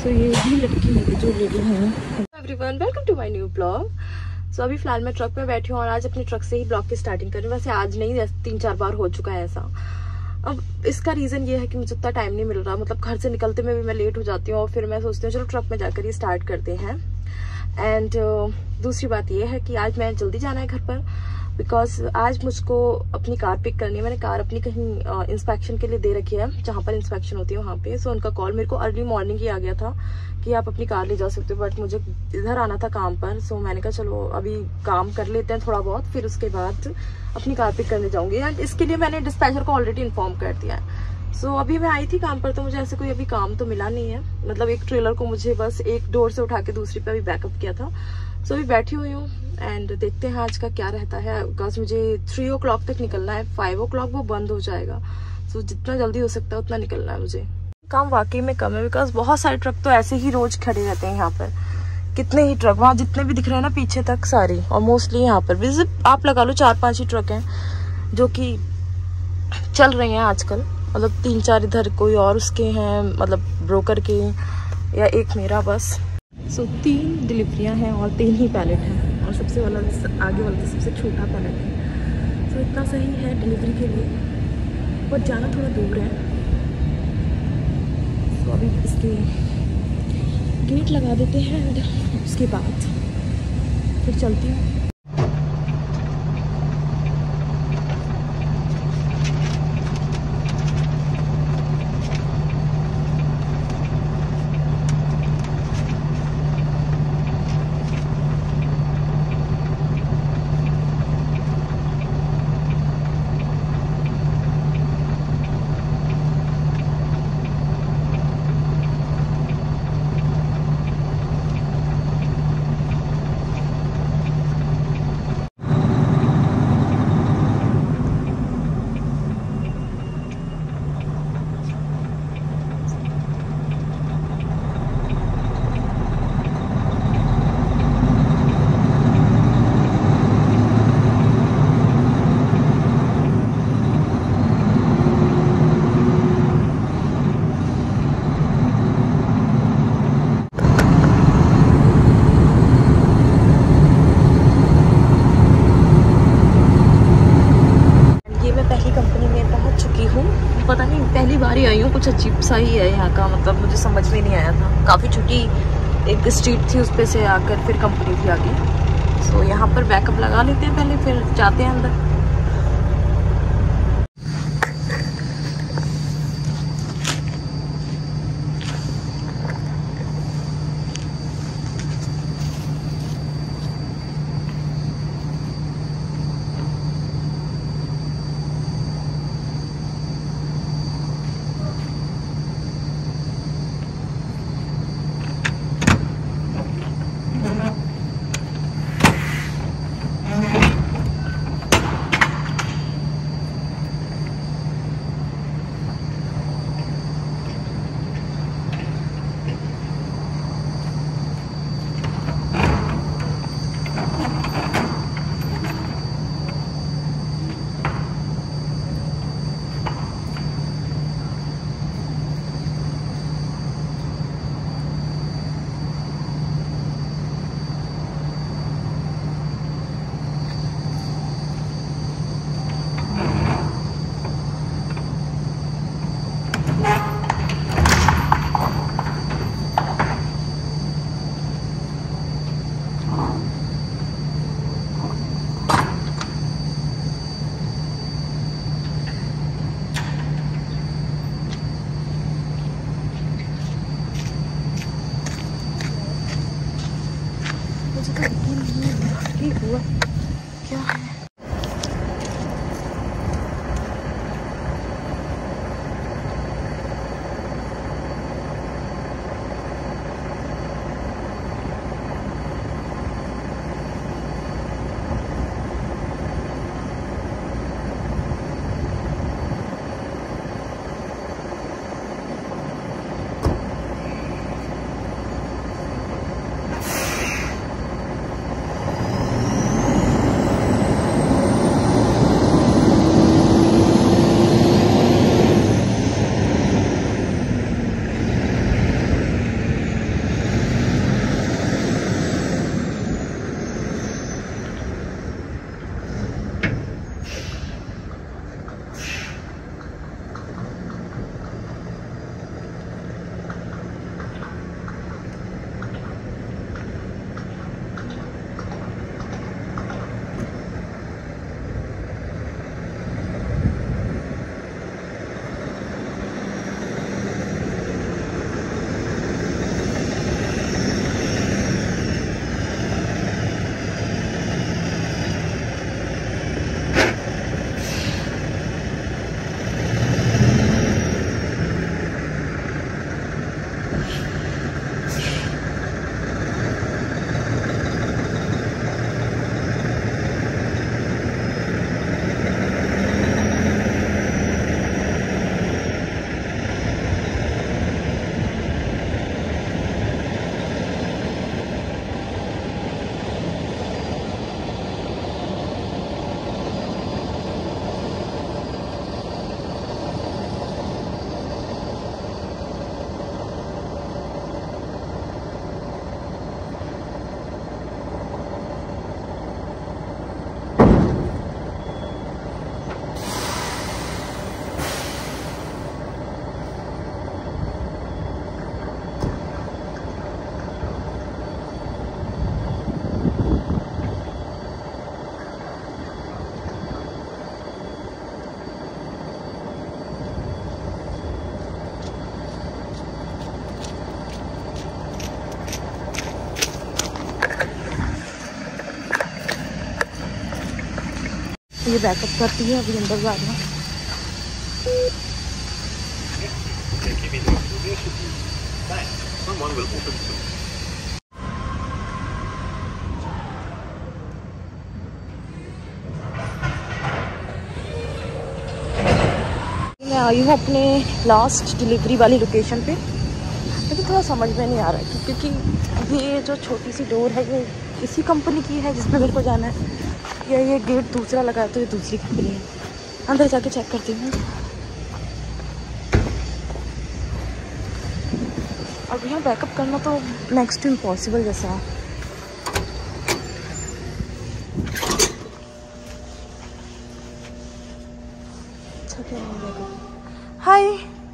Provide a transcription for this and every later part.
तो ये भी लड़की जो लेडी है। Everyone, welcome to my new blog. So अभी फिलहाल मैं ट्रक में बैठी हूँ और आज अपने ट्रक से ही ब्लॉग की स्टार्टिंग कर रही हूँ। वैसे आज नहीं, 3-4 बार हो चुका है ऐसा। अब इसका रीज़न ये है कि मुझे उतना टाइम नहीं मिल रहा, मतलब घर से निकलते में भी मैं लेट हो जाती हूँ और फिर मैं सोचती हूँ चलो ट्रक में जाकर ही स्टार्ट करते हैं। एंड दूसरी बात ये है कि आज मैं जल्दी जाना है घर पर, बिकॉज आज मुझको अपनी कार पिक करनी है। मैंने कार अपनी कहीं इंस्पेक्शन के लिए दे रखी है, जहाँ पर इंस्पेक्शन होती है वहाँ पे। सो उनका कॉल मेरे को अर्ली मॉर्निंग ही आ गया था कि आप अपनी कार ले जा सकते हो, बट मुझे इधर आना था काम पर। सो मैंने कहा चलो अभी काम कर लेते हैं थोड़ा बहुत, फिर उसके बाद अपनी कार पिक करने जाऊँगी। एंड इसके लिए मैंने डिस्पैचर को ऑलरेडी इन्फॉर्म कर दिया है। सो अभी मैं आई थी काम पर, तो मुझे ऐसे कोई अभी काम तो मिला नहीं है। मतलब एक ट्रेलर को मुझे बस एक डोर से उठा के दूसरी पे अभी बैकअप किया था। सो अभी बैठी हुई हूँ एंड देखते हैं आज का क्या रहता है। बिकॉज मुझे 3 o'clock तक निकलना है, 5 o'clock वो बंद हो जाएगा। सो जितना जल्दी हो सकता है उतना निकलना है मुझे। काम वाकई में कम है, बिकॉज बहुत सारे ट्रक तो ऐसे ही रोज खड़े रहते हैं यहाँ पर। कितने ही ट्रक, वहाँ जितने भी दिख रहे हैं ना पीछे तक सारी, और मोस्टली यहाँ पर भी आप लगा लो 4-5 ही ट्रक हैं जो कि चल रहे हैं आजकल। मतलब 3-4 इधर कोई और उसके हैं, मतलब ब्रोकर के, या एक मेरा बस। सो 3 डिलीवरियां हैं और 3 ही पैलेट हैं, और सबसे वाला आगे वाला तो सबसे छोटा पैलेट है। सो इतना सही है डिलीवरी के लिए, पर जाना थोड़ा दूर है। तो अभी इसके गेट लगा देते हैं एंड उसके बाद फिर चलती हूँ। पता नहीं, पहली बार ही आई हूँ, कुछ अजीब सा ही है यहाँ का। मतलब मुझे समझ में नहीं आया था। काफ़ी छोटी एक स्ट्रीट थी, उस पे से आकर फिर कंपनी थी आगे। सो यहाँ पर बैकअप लगा लेते हैं पहले, फिर जाते हैं अंदर। ये बैकअप करती है अभी अंदर जा रही हूँ। मैं आई हूँ अपने लास्ट डिलीवरी वाली लोकेशन पे। मुझे थोड़ा समझ में नहीं आ रहा है क्योंकि ये जो छोटी सी डोर है ये इसी कंपनी की है जिसमें मेरे को जाना है, या ये गेट दूसरा लगा है तो ये दूसरी कंपनी है। अंदर जाके चेक करती हूँ। अब यहाँ बैकअप करना तो नेक्स्ट टू इम्पॉसिबल जैसा है। अच्छा क्या है बैकअप। हाय,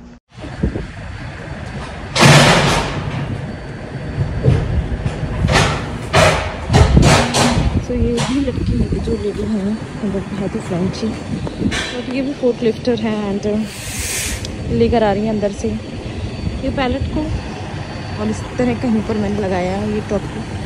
तो ये भी लड़की जो लेडी है बहुत ही फ्रेंची, और ये भी फोर्थ लिफ्टर है एंड लेकर आ रही है अंदर से ये पैलेट को। और इस तरह कहीं पर मैंने लगाया है ये टॉप को।